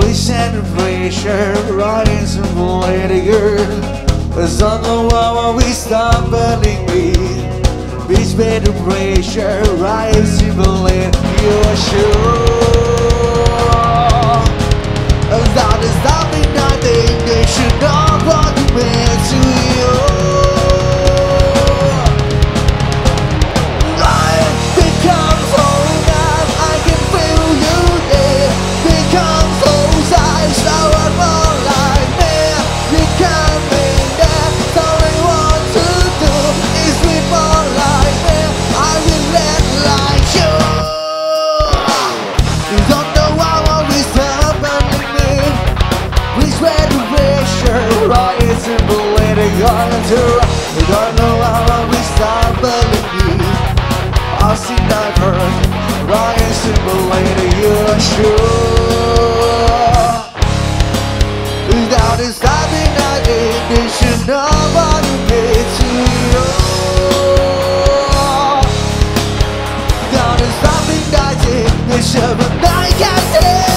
Push and pressure, rising later. As on the wall, we stop believing me. Beach bed pressure, rising later. You are sure that is something I think they should know what to mean to you. Life becomes so bad, I can feel you there. Becomes so sad, so I'm more like me. Becoming there, so I want to do is be more like me. I will let like you. You don't know how I will stop believing me. Please wear the pressure, right? Simple letting on to. You don't know how I will stop believing me. I've seen I've heard, right? Simple letting you are sure. That is something I think they should know what to pay to you. That is something I think they should, but I can't say.